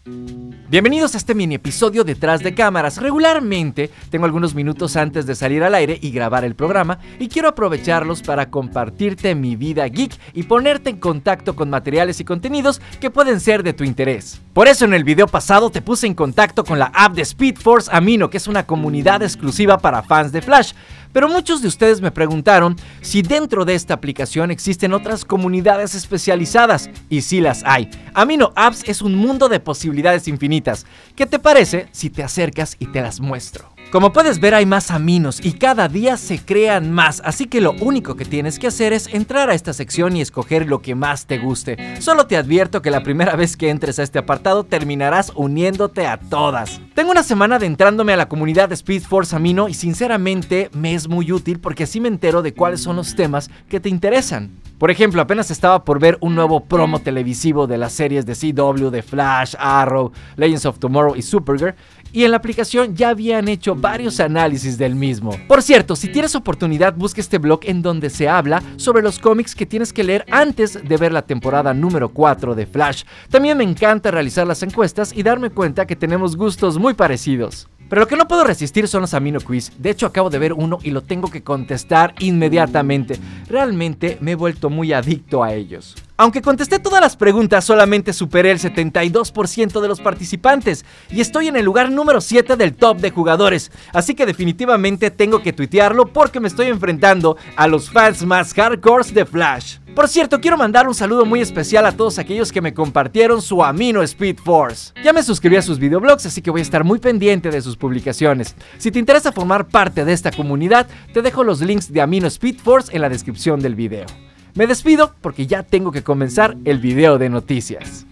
Bienvenidos a este mini episodio detrás de cámaras. Regularmente tengo algunos minutos antes de salir al aire y grabar el programa y quiero aprovecharlos para compartirte mi vida geek y ponerte en contacto con materiales y contenidos que pueden ser de tu interés. Por eso en el video pasado te puse en contacto con la app de Speed Force Amino, que es una comunidad exclusiva para fans de Flash. Pero muchos de ustedes me preguntaron si dentro de esta aplicación existen otras comunidades especializadas, y sí las hay. Amino Apps es un mundo de posibilidades infinitas. ¿Qué te parece si te acercas y te las muestro? Como puedes ver, hay más aminos y cada día se crean más, así que lo único que tienes que hacer es entrar a esta sección y escoger lo que más te guste. Solo te advierto que la primera vez que entres a este apartado terminarás uniéndote a todas. Tengo una semana adentrándome a la comunidad de Speed Force Amino y sinceramente me es muy útil porque así me entero de cuáles son los temas que te interesan. Por ejemplo, apenas estaba por ver un nuevo promo televisivo de las series de CW, de Flash, Arrow, Legends of Tomorrow y Supergirl, y en la aplicación ya habían hecho varios análisis del mismo. Por cierto, si tienes oportunidad, busca este blog en donde se habla sobre los cómics que tienes que leer antes de ver la temporada número 4 de Flash. También me encanta realizar las encuestas y darme cuenta que tenemos gustos muy parecidos. Pero lo que no puedo resistir son los Amino Quiz. De hecho, acabo de ver uno y lo tengo que contestar inmediatamente. Realmente me he vuelto muy adicto a ellos. Aunque contesté todas las preguntas, solamente superé el 72% de los participantes y estoy en el lugar número 7 del top de jugadores. Así que definitivamente tengo que tuitearlo porque me estoy enfrentando a los fans más hardcore de Flash. Por cierto, quiero mandar un saludo muy especial a todos aquellos que me compartieron su Amino Speed Force. Ya me suscribí a sus videoblogs, así que voy a estar muy pendiente de sus publicaciones. Si te interesa formar parte de esta comunidad, te dejo los links de Amino Speed Force en la descripción del video. Me despido porque ya tengo que comenzar el video de noticias.